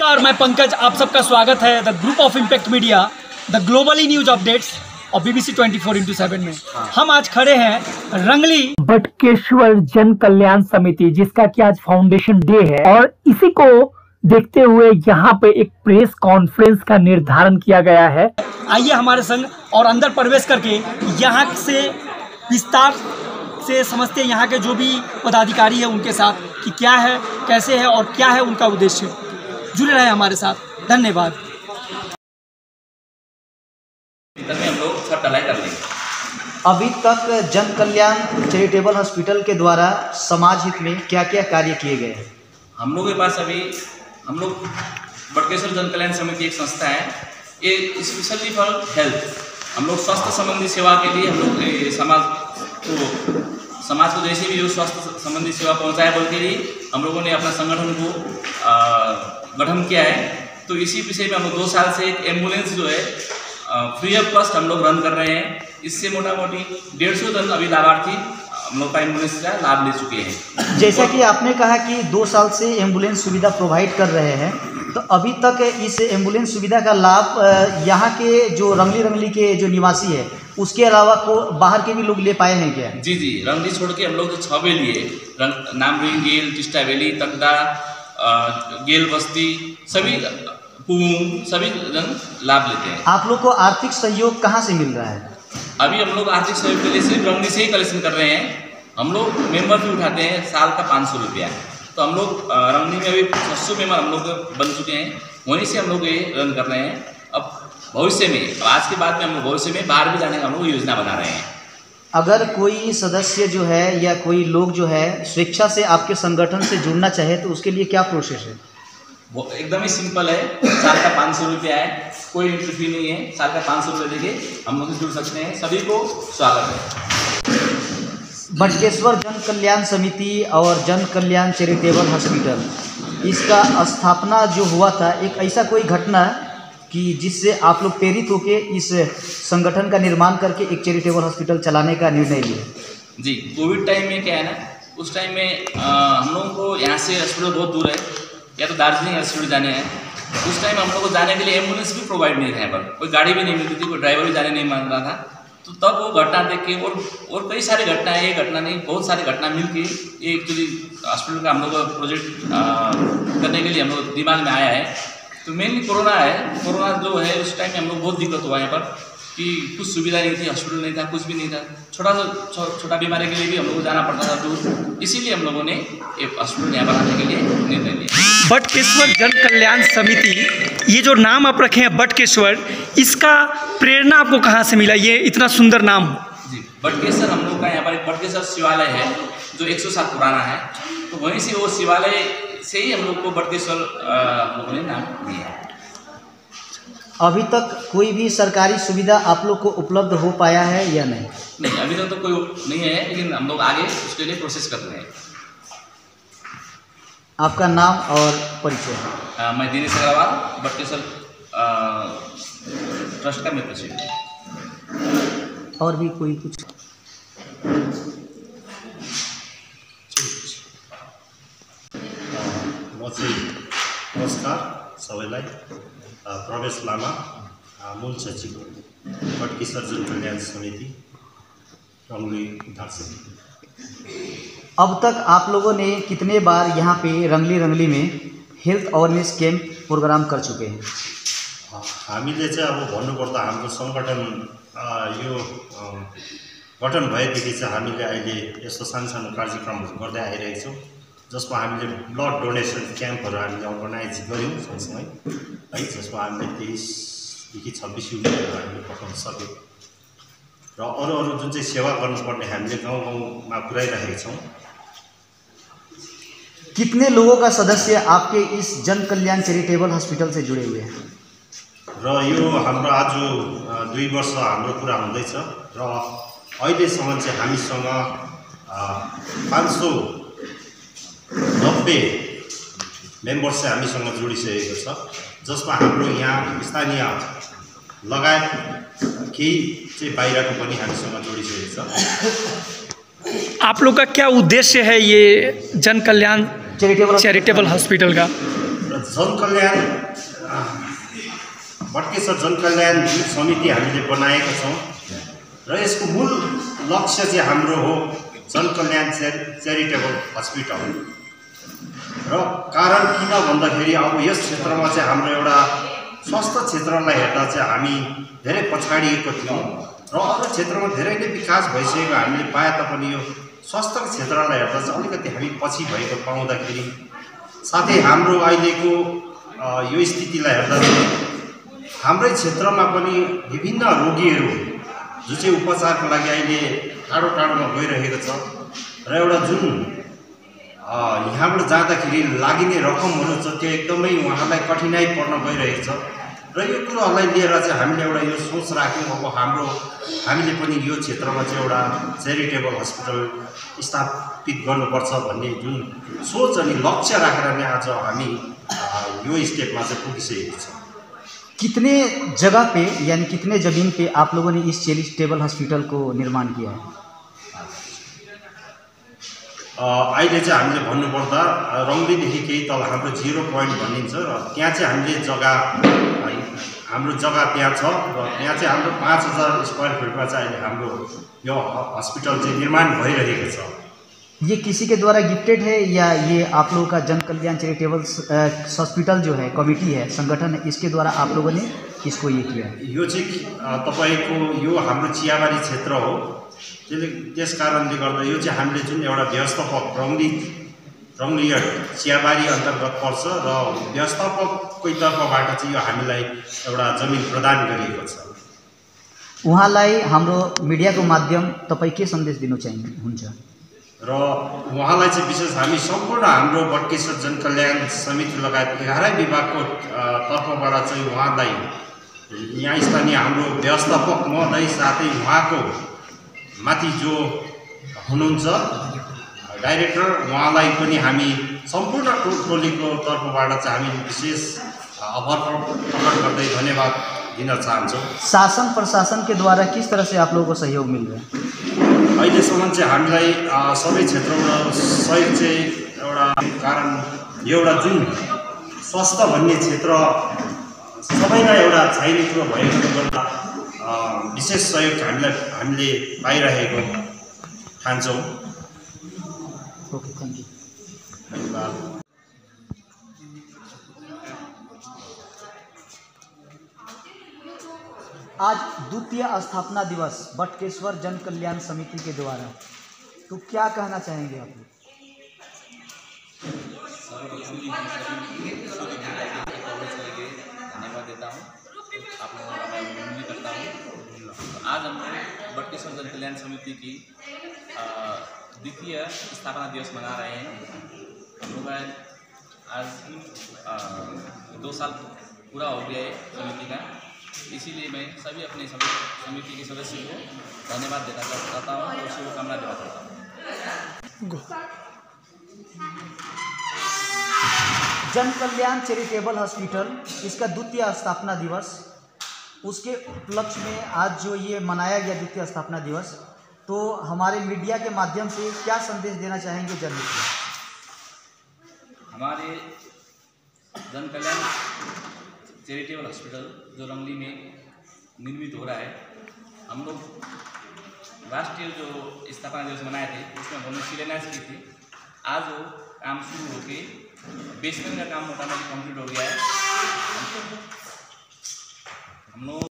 नमस्कार, मैं पंकज, आप सबका स्वागत है the group of impact media, the globally news updates और BBC 24/7 में। हम आज खड़े हैं रंगली बटकेश्वर जन कल्याण समिति, जिसका कि आज फाउंडेशन डे है और इसी को देखते हुए यहाँ पे एक प्रेस कॉन्फ्रेंस का निर्धारण किया गया है। आइए हमारे संग और अंदर प्रवेश करके यहाँ से विस्तार से समझते हैं यहाँ के जो भी पदाधिकारी है उनके साथ कि क्या है, कैसे है और क्या है उनका उद्देश्य। जुड़े रहे हमारे साथ, धन्यवाद। हम लोग सब ढलाई कर लेंगे। अभी तक जन कल्याण चैरिटेबल हॉस्पिटल के द्वारा समाज हित में क्या क्या कार्य किए गए हैं? हम लोग के पास अभी हम लोग बटकेश्वर जन कल्याण समिति एक संस्था है, ये स्पेशली फॉर हेल्थ। हम लोग स्वास्थ्य संबंधी सेवा के लिए हम लोग समाज को जैसे भी जो स्वास्थ्य संबंधी सेवा पहुंचाए बोल के लिए हम लोगों ने अपना संगठन को गठन किया है। तो इसी विषय में हम लोग 2 साल से एक एम्बुलेंस जो है फ्री ऑफ कॉस्ट हम लोग रन कर रहे हैं। इससे मोटा मोटी 150 जन अभी लाभार्थी हम लोग का एम्बुलेंस का लाभ ले चुके हैं। जैसा कि आपने कहा कि 2 साल से एम्बुलेंस सुविधा प्रोवाइड कर रहे हैं, तो अभी तक इस एम्बुलेंस सुविधा का लाभ यहाँ के जो रंगली के जो निवासी है उसके अलावा को बाहर के भी लोग ले पाए हैं क्या? जी, रंगली छोड़ के हम लोग 6 वे लिए, नामरी, गेल, टिस्टा वैली, तकदा, गेल बस्ती, सभी जन लाभ लेते हैं। आप लोग को आर्थिक सहयोग कहाँ से मिल रहा है? अभी हम लोग आर्थिक सहयोग के लिए सिर्फ रंगली से ही कलेक्शन कर रहे हैं। हम लोग मेंबर फी उठाते हैं साल का 500 रुपया। तो हम लोग रंगली में अभी 600 मेंबर हम लोग बन चुके हैं, वहीं से हम लोग ये रन कर रहे हैं। अब भविष्य में, आज के बाद में हम लोग भविष्य में बाहर भी जाने का हम लोग योजना बना रहे हैं। अगर कोई सदस्य जो है या कोई लोग जो है स्वेच्छा से आपके संगठन से जुड़ना चाहे तो उसके लिए क्या प्रोसेस है? वो एकदम ही सिंपल है, साल का 500 रुपया है, कोई एंट्री फी नहीं है। साल का 500 रुपये देके हम लोग जुड़ सकते हैं। सभी को स्वागत है। बटकेश्वर जन कल्याण समिति और जन कल्याण चैरिटेबल हॉस्पिटल, इसका स्थापना जो हुआ था, एक ऐसा कोई घटना कि जिससे आप लोग प्रेरित होके इस संगठन का निर्माण करके एक चैरिटेबल हॉस्पिटल चलाने का निर्णय लिए? जी, कोविड टाइम में क्या है ना, उस टाइम में हम लोगों को यहाँ से हॉस्पिटल बहुत दूर है, या तो दार्जिलिंग हॉस्पिटल जाने हैं। उस टाइम हम लोग को जाने के लिए एम्बुलेंस भी प्रोवाइड नहीं था, यहाँ पर कोई गाड़ी भी नहीं मिलती थी, कोई ड्राइवर भी जाने नहीं मान रहा था। तो तब वो घटना देख के और कई सारी घटनाएं, ये घटना नहीं बहुत सारी घटना मिल के ये एक्चुअली हॉस्पिटल का हम लोग का प्रोजेक्ट करने के लिए हम लोग दिमाग में आया है। तो मेनली कोरोना है। कोरोना जो है उस टाइम में हम लोग बहुत दिक्कत हुआ यहाँ पर कि कुछ सुविधा नहीं थी, हॉस्पिटल नहीं था, कुछ भी नहीं था। छोटा बीमारी के लिए भी हम लोग को जाना पड़ता था दूर। इसीलिए हम लोगों ने एक हॉस्पिटल यहाँ बनाने के लिए निर्णय लिया। बटकेश्वर जन कल्याण समिति, ये जो नाम आप रखे हैं बटकेश्वर, इसका प्रेरणा आपको कहाँ से मिला, ये इतना सुंदर नाम? जी, बटकेश्वर हम लोग का यहाँ पर एक बटकेश्वर शिवालय है जो 100 साल पुराना है। तो वहीं से वो शिवालय से ही हम लोग को बटकेश्वर हम लोगों ने नाम दिया है। अभी तक कोई भी सरकारी सुविधा आप लोग को उपलब्ध हो पाया है या नहीं? नहीं, अभी तक तो कोई नहीं है, लेकिन हम लोग आगे उसके लिए प्रोसेस कर रहे हैं। आपका नाम और परिचय? मैं दिनेश अग्रवाल, बटकेश्वर ट्रस्ट का मैं प्रेसिडेंट। और भी कोई कुछ? नमस्कार सबैलाई। प्रवेश लामा, मूल सचिव, बटकेश्वर जन कल्याण समिति, रंगली धारसमिति। अब तक आप लोगों ने कितने बार यहाँ पे रंगली में हेल्थ अवेयरनेस कैंप प्रोग्राम कर चुके हैं? हामीले चाहिँ अब भन्नुपर्दा हाम्रो सङ्गठन यो गठन भएदेखि चाहिँ हामीले अहिले यस्तो सानो कार्यक्रमहरू गर्दै आइरहेका छौँ, जसमा हामीले ब्लड डोनेसन क्याम्पहरू हामीले अर्गनाइज गऱ्यौँ सँगसँगै है, जसमा हामीले 23 देखि 26 युनिटहरू हामीले पठाउन सक्यौँ र अरू जुन चाहिँ सेवा गर्नुपर्ने हामीले गाउँमा पुर्याइरहेका छौँ। कितने लोगों का सदस्य आपके इस जन कल्याण चैरिटेबल हॉस्पिटल से जुड़े हुए हैं? र यो हाम्रो आज 2 वर्ष हाम्रो पुरा हुँदैछ र अहिलेसम्म चाहिँ हामीसँग 590 मेम्बर्स चाहिँ हामीसँग जोडिसकेको छ, जसमा हाम्रो यहाँ स्थानीय लगायत केही चाहिँ बाहिरको पनि हामीसँग जोडिसकेको छ। आप लोग का क्या उद्देश्य है ये जन कल्याण चैरिटेबल हॉस्पिटल का? जनकल्याण भट्केश्वर जनकल्याण समिति हामीले बनाएका छौँ र यसको मूल लक्ष्य चाहिँ हाम्रो हो जनकल्याण च्यारिटेबल हस्पिटल। र कारण किन भन्दाखेरि अब यस क्षेत्रमा चाहिँ हाम्रो एउटा स्वास्थ्य क्षेत्रलाई हेर्दा चाहिँ हामी धेरै पछाडिएको थियौँ र अरू क्षेत्रमा धेरै नै विकास भइसकेको हामीले पाए तापनि यो स्वास्थ्य क्षेत्रलाई हेर्दा चाहिँ अलिकति हामी पछि भएको पाउँदाखेरि साथै हाम्रो अहिलेको यो स्थितिलाई हेर्दा चाहिँ हाम्रै क्षेत्रमा पनि विभिन्न रोगीहरू जो चाहिँ उपचारको लागि अहिले टाढो टाढोमा गइरहेको छ र एउटा जुन यहाँबाट जाँदाखेरि लागिने रकमहरू छ त्यो एकदमै उहाँलाई कठिनाइ पर्न गइरहेको छ र यो कुरोहरूलाई लिएर चाहिँ हामीले एउटा यो सोच राख्यौँ अब हामीले पनि यो क्षेत्रमा चाहिँ एउटा च्यारिटेबल हस्पिटल स्थापित गर्नुपर्छ भन्ने जुन सोच अनि लक्ष्य राखेर नै आज हामी यो स्टेपमा चाहिँ पुगिसकेको छौँ। कितने जगह पे यानी कितने ज़मीन पे आप लोगों ने इस चैरिटेबल हॉस्पिटल को निर्माण किया है? अहिले चाहिँ हामीले भन्नुपर्दा रङ्गलीदेखि केही तल हाम्रो 0 पोइन्ट भनिन्छ र त्यहाँ चाहिँ हामीले हाम्रो जग्गा त्यहाँ छ र त्यहाँ चाहिँ हाम्रो 5000 स्क्वायर फिटमा चाहिँ अहिले हाम्रो यो हस्पिटल चाहिँ निर्माण भइरहेको छ। ये किसी के द्वारा गिफ्टेड है या ये आप लोगों का जन कल्याण चैरिटेबल हॉस्पिटल जो है कमिटी है संगठन है इसके द्वारा आप लोगों ने इसको ये किया है? यो चाहिँ तपाईँको यो हाम्रो चियाबारी क्षेत्र हो त्यस कारणले गर्दा यो चाहिँ हामीले जुन एउटा व्यवस्थापक रङ्गली चियाबारी अन्तर्गत पर्छ र व्यवस्थापककै तर्फबाट चाहिँ यो हामीलाई एउटा जमिन प्रदान गरिएको छ। उहाँलाई हाम्रो मिडियाको माध्यम तपाईँ के सन्देश दिन चाहनुहुन्छ? र उहाँलाई चाहिँ विशेष हामी सम्पूर्ण हाम्रो भट्केश्वर जनकल्याण समिति लगायत 11 विभागको तर्फबाट चाहिँ उहाँलाई यहाँ स्थानीय हाम्रो व्यवस्थापक महोदय साथै उहाँको माथि जो हुनुहुन्छ डाइरेक्टर उहाँलाई पनि हामी सम्पूर्ण टोलीको तर्फबाट चाहिँ हामी विशेष आभार प्रकट गर्दै धन्यवाद दिन चाहन्छौँ। शासन प्रशासन के द्वारा किस तरह से आप लोगों को सहयोग मिल रहा है? अहिलेसम्म चाहिँ हामीलाई सबै क्षेत्रबाट सहयोग चाहिँ एउटा कारण यो एउटा जुन स्वास्थ्य भन्ने क्षेत्र सबैलाई एउटा चाहिने कुरो भएकोले गर्दा विशेष सहयोग हामीले पाइरहेको ठान्छौँ। Okay, thank you. धन्यवाद। आज द्वितीय स्थापना दिवस भट्केश्वर जन कल्याण समिति के द्वारा, तो क्या कहना चाहेंगे आप लोग? धन्यवाद देता हूँ, आप लोगों का मैं विनम्र करता हूँ। आज हम भट्केश्वर जन कल्याण समिति की द्वितीय स्थापना दिवस मना रहे हैं। हम लोग आज 2 साल पूरा हो गया है समिति का, इसीलिए मैं अपने समिति के सदस्यों को धन्यवाद देना चाहता हूँ और शुभकामना देना चाहता हूँ। जन कल्याण चैरिटेबल हॉस्पिटल इसका द्वितीय स्थापना दिवस, उसके उपलक्ष्य में आज जो ये मनाया गया द्वितीय स्थापना दिवस, तो हमारे मीडिया के माध्यम से क्या संदेश देना चाहेंगे जनहित में? हमारे जन कल्याण चैरिटेबल हॉस्पिटल जो रंगली में निर्मित हो रहा है, हम लोग राष्ट्रीय जो स्थापना दिवस मनाए थे उसमें हमने शिलान्यास की थी। आज वो काम शुरू होके बेसमेंट का काम मोटा मोटी कंप्लीट हो गया है। हम लोग